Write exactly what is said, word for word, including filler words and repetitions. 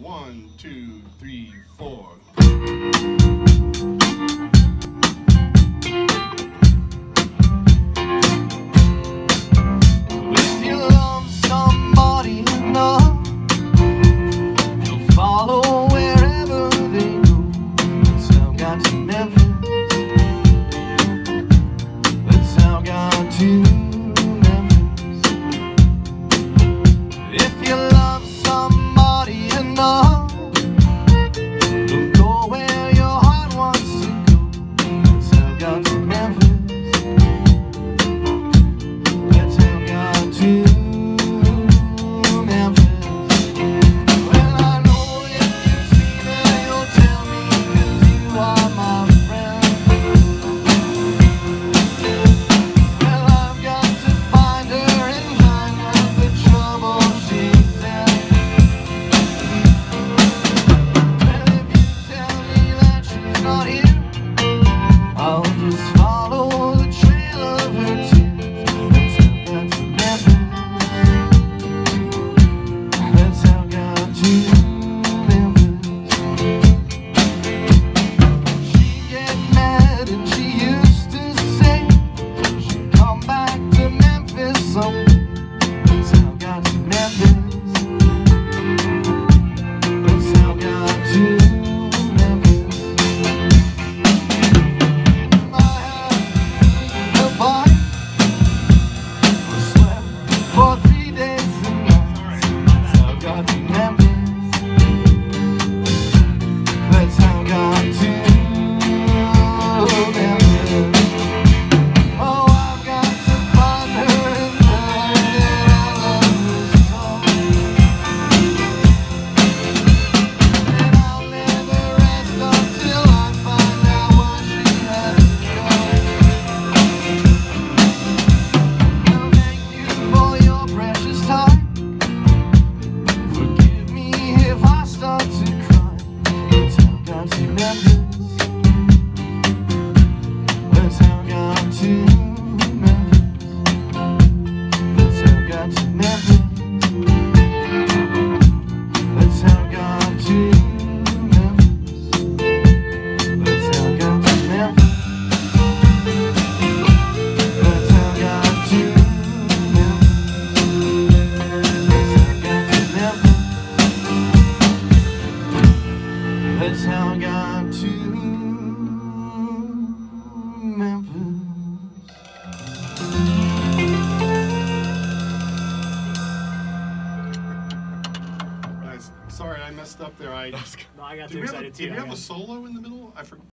One, two, three, four. If you love somebody enough, you'll follow wherever they go. That's how I got to Memphis. That's how I got to Memphis. If you love somebody enough, you'll go where your heart wants to go. That's how I got to Memphis. That's how I got to Memphis. Well, I know if you see me, you'll tell me, 'cause you are my friend. Well, I've got to find her and find out the trouble she's in. Well, if you tell me that she's not here, I'll just follow the trail of her tears. That's how I got to Memphis. That's how I got to Memphis. She'd get mad and she used to say she'd come back to Memphis someday. That's how I got to Memphis. That's how I got to Memphis. I had a body, I slept for three days and nights. That's how I got to Memphis. That's how I got to Memphis. Oh, I've got to find her and tell her that I love her so. And I'll never rest until I find out what she has to go. Well, thank you for your precious time. Forgive me if I start to cry. That's how I got to Memphis. That's how I got to Memphis. That's how I got to Memphis. That's how I got to Memphis. That's how I got to Memphis. That's how I got to Memphis. That's how I got to Memphis. That's how I got to Memphis. Guys, sorry I messed up there. I No, I got did too we have, a, excited too. did we I have a got- solo in the middle? I forgot.